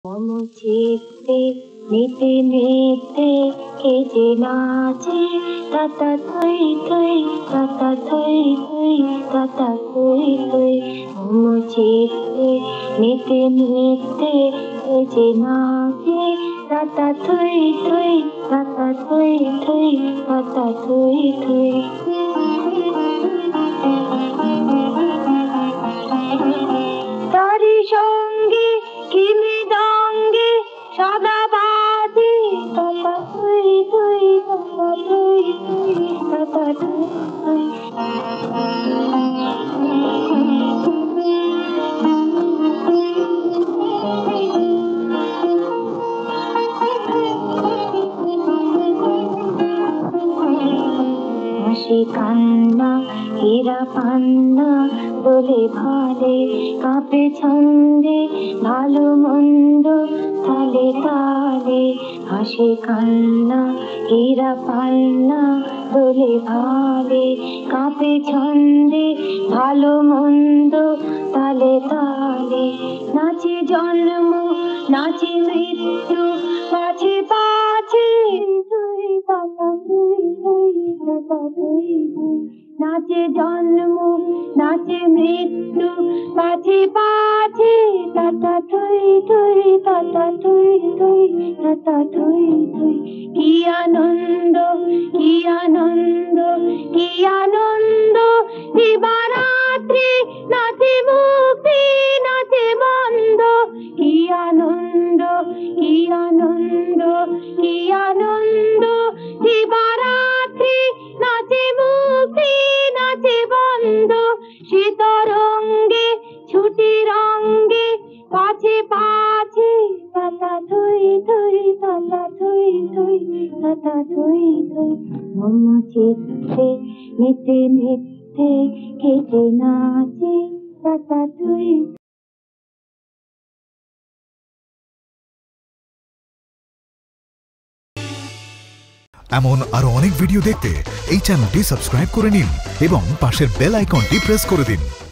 মম চিত্তে নিতে নিতে কে যে নাচে তাতা থই থই তাতা থই থই তাতা থই থই। মম চিত্তে নিতে নিতে কে যে নাচে তাতা থই থই তাতা থই থই তাতা থই থই। তারি সঙ্গে কি মৃদঙ্গে সদা বাজে তাতা থই থই তাতা থই থই তাতা থই থই। হাসি কান্না হীরা পান্না দোলে ভালে কাঁপে ছন্দে ভালো মন্দ তালে তালে। হাসি কান্না হীরা পান্না দোলে ভালে কাঁপে ছন্দে ভালো মন্দ তালে তালে। নাচে জন্ম নাচে মৃত্যু পাছে পাছে তুই তাতা তুই তুই তাতা তুই তুই। নাচে জন্ম নাচে মৃত্যু পাছে পাছে তাতা তুই তুই তাতা তুই তুই তাতা তুই তুই। কি আনন্দ কি আনন্দ কি আনন্দ দিবারাত্রি নাচে মুক্তি নাচে বন্ধ। কি আনন্দ কি আনন্দ কি আনন্দ দিবারাত্রি নাচে মুক্তি নাচে বন্ধ। শীতরঙ্গে ছুটি রঙ্গে পাছে পাছে তাতা থই থই তাতা থই থই তাতা থই থই। মম চিত্তে নিতে নিতে কে যে নাচে তাতা থই। এমন আরো অনেক ভিডিও দেখতে এই চ্যানেলটি সাবস্ক্রাইব করে নিন এবং পাশের বেল আইকনটি প্রেস করে দিন।